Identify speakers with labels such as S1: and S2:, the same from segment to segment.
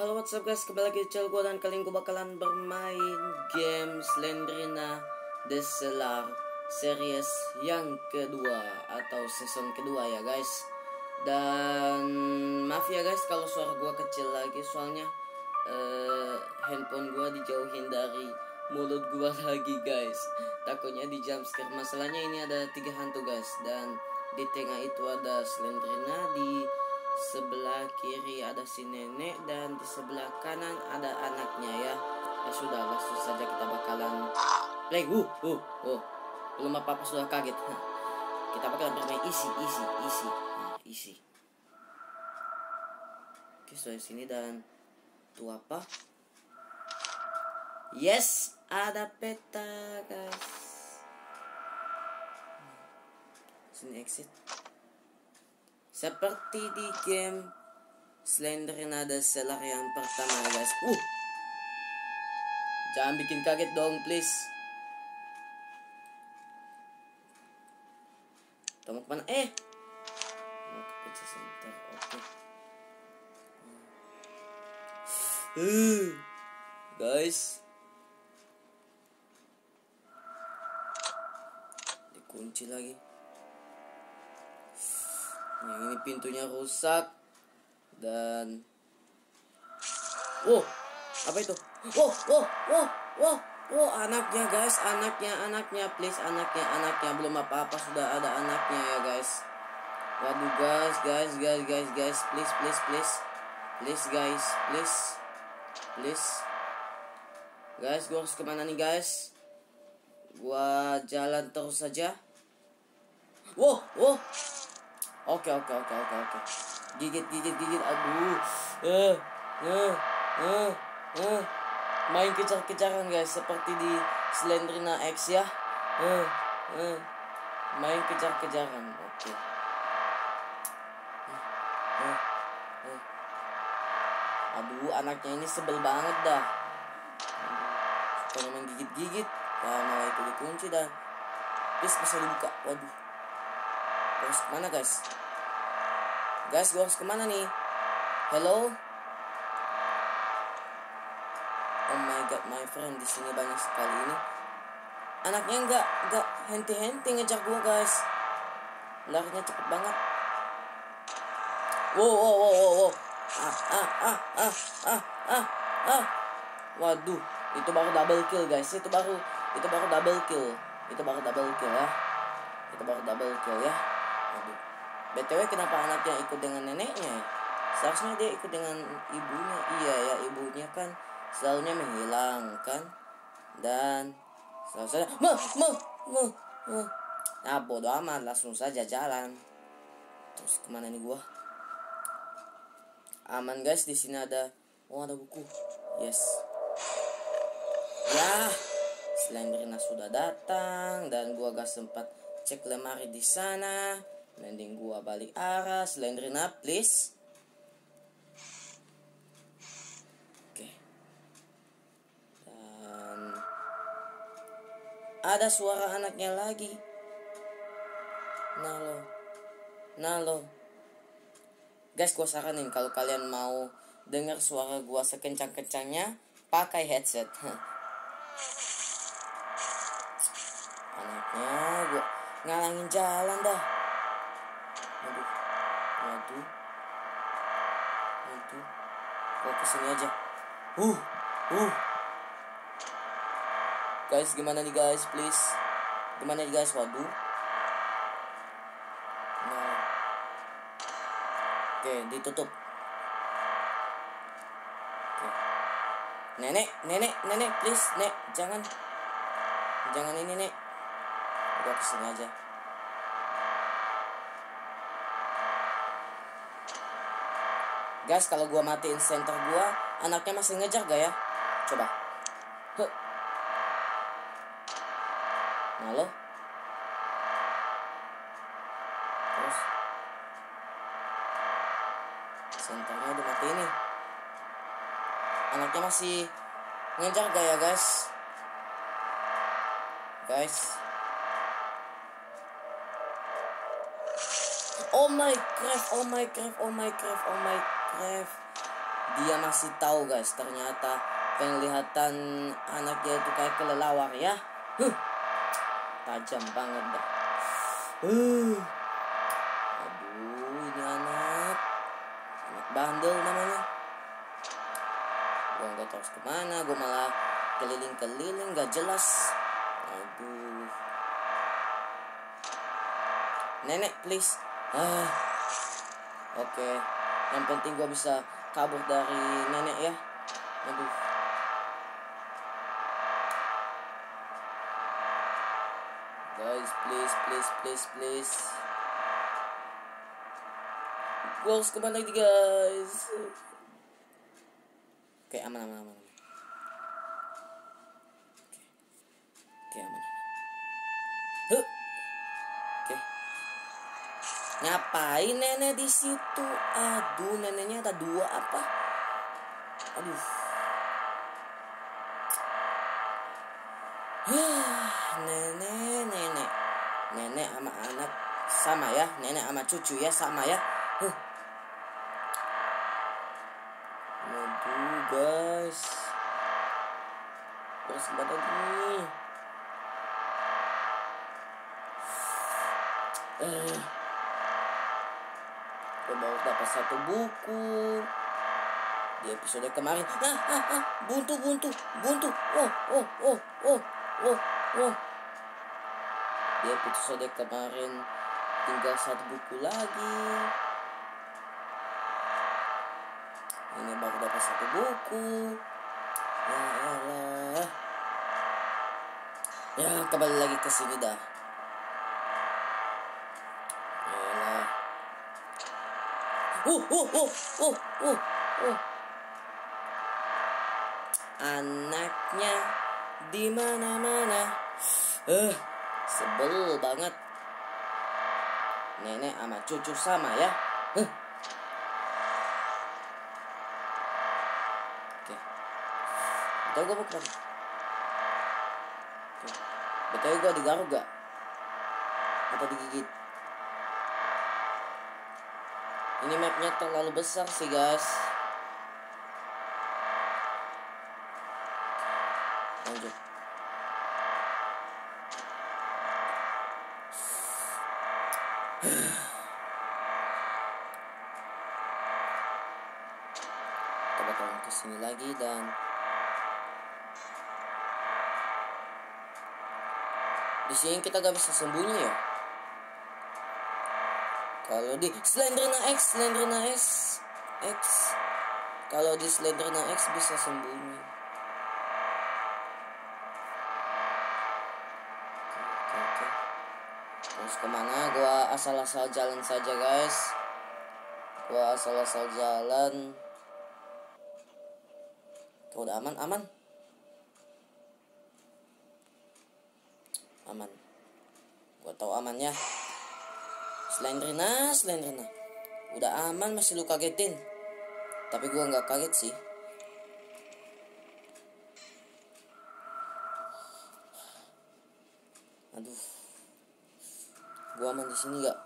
S1: Halo, what's up guys, kembali lagi di channel gue. Dan kali ini gue bakalan bermain game Slendrina The Cellar series yang kedua atau season kedua ya guys. Dan maaf ya guys kalau suara gue kecil lagi, soalnya handphone gue dijauhin dari mulut gue lagi guys. Takutnya di jumpscare. Masalahnya ini ada 3 hantu guys, dan di tengah itu ada Slendrina, di sebelah kiri ada si nenek, dan di sebelah kanan ada anaknya ya. Ya sudah, langsung saja kita bakalan play. Belum apa-apa sudah kaget. Kita bakalan bermain easy. Oke, sudah sini. Dan itu apa? Yes, ada peta guys. Sini exit. Seperti di game Slendrina The Cellar yang pertama guys. Jangan bikin kaget dong please. Kita mau kemana? Mau ke pizza center. Oke. Guys, dikunci lagi. Yang ini pintunya rusak. Dan apa itu? Anaknya guys, anaknya please, anaknya belum apa-apa sudah ada anaknya ya guys. Waduh guys, please guys, gua harus kemana nih guys? Gua jalan terus saja. Oke. Gigit. Aduh. Main kejar-kejaran guys, seperti di Slendrina X ya. Main kejar-kejaran. Oke. Aduh, anaknya ini sebel banget dah. Suka main gigit-gigit. Nah, malah itu dikunci dah. Please bisa dibuka. Waduh. Gua harus kemana guys? Gua harus kemana nih? Hello? Oh my god, my friend, di sini banyak sekali ini. Anaknya enggak henti-henti ngejar gua guys. Larinya cepet banget. Wow. Waduh, itu baru double kill guys. Itu baru double kill. Itu baru double kill ya. Aduh. BTW, kenapa anaknya ikut dengan neneknya? Seharusnya dia ikut dengan ibunya. Iya ya, ibunya kan selalunya menghilang kan. Dan seharusnya nah, bodo amat, langsung saja jalan. Terus kemana nih gua? Aman guys, di sini ada ada buku. Yes. Ya, Slendrina sudah datang dan gua gak sempat cek lemari di sana. Mending gua balik arah. Slendrina please. Oke. Dan ada suara anaknya lagi. Nalo. Guys, gua saranin kalau kalian mau dengar suara gua sekencang-kencangnya, pakai headset. Anaknya gua ngalangin jalan dah. Waduh. Gua kesini aja. Guys, gimana nih guys, please? Gimana nih guys? Waduh. Nah. Oke, ditutup. Oke. Nenek, please, Nek, jangan ini, Nek. Gua kesini aja. Guys, kalau gua matiin center gua, anaknya masih ngejar gak ya? Coba. Halo? Terus senternya udah mati ini. Anaknya masih ngejar gak ya guys? Oh my crap. dia masih tahu guys, ternyata penglihatan anaknya itu kayak kelelawar ya. Tajam banget dah. Aduh, ini anak bandel namanya. Gua nggak tahu harus kemana, gua malah keliling-keliling nggak jelas. Aduh, nenek please. Oke. Yang penting gua bisa kabur dari nenek ya. Aduh. Guys, please. Gua harus kemana lagi guys? Oke, aman. Oke, aman. Oke. Ngapain nenek di situ? Aduh, neneknya ada 2 apa? Aduh. Nenek sama anak sama ya. Nenek sama cucu ya sama ya. Aduh guys, terus badan ini. Gue baru dapat 1 buku di episode kemarin. Buntu. Oh. Di episode kemarin tinggal 1 buku lagi. Ini baru dapat 1 buku. Ya Allah. Ya kembali lagi ke sini dah. Yalah. Anaknya di mana-mana. Sebel banget. Nenek sama cucu sama ya. Oke. Betul gue bukan. Betul gue digaruk gak? Atau digigit? Ini mapnya terlalu besar sih guys. Lanjut. Kita bakalan kesini lagi dan di sini kita gak bisa sembunyi ya. Kalau di Slenderna X, kalau di Slenderna X bisa sembunyi. Oke. Terus kemana? Gua asal-asal jalan saja guys. Tuh udah aman. Gua tahu amannya. Slenderna. Udah aman masih lu kagetin. Tapi gua nggak kaget sih. Aduh. Gua aman di sini gak?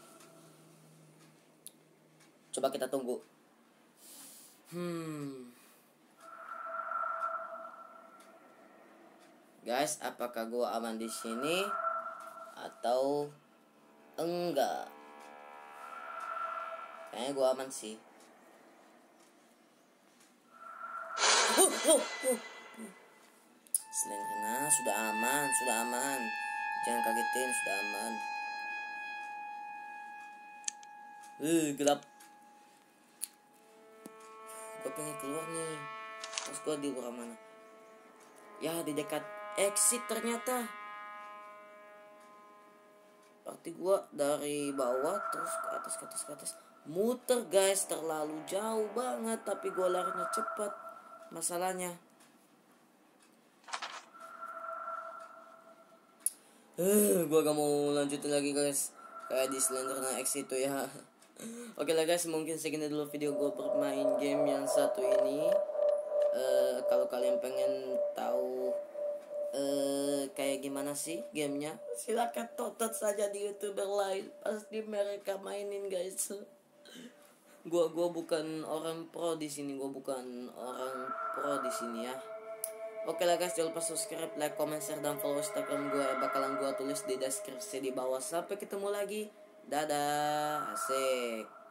S1: Coba kita tunggu. Guys, apakah gua aman di sini atau enggak? Kayaknya gua aman sih. Slenderna sudah aman. Jangan kagetin, sudah aman. Gelap. Gue pengen keluar nih. Terus gue di luar mana? Ya di dekat exit ternyata. Berarti gue dari bawah terus ke atas. Muter guys, terlalu jauh banget. Tapi gue larinya cepat. Masalahnya gue gak mau lanjutin lagi guys kayak di Slenderna X itu ya. Oke lah guys, mungkin segini dulu video gue bermain game yang satu ini. Kalau kalian pengen tahu kayak gimana sih gamenya, silakan tonton saja di YouTuber lain, pasti mereka mainin guys. Gua bukan orang pro di sini, gua bukan orang pro di sini ya. Oke lah guys, jangan lupa subscribe, like, comment, share, dan follow Instagram gue. Bakalan gue tulis di deskripsi di bawah. Sampai ketemu lagi. Dadah, asik.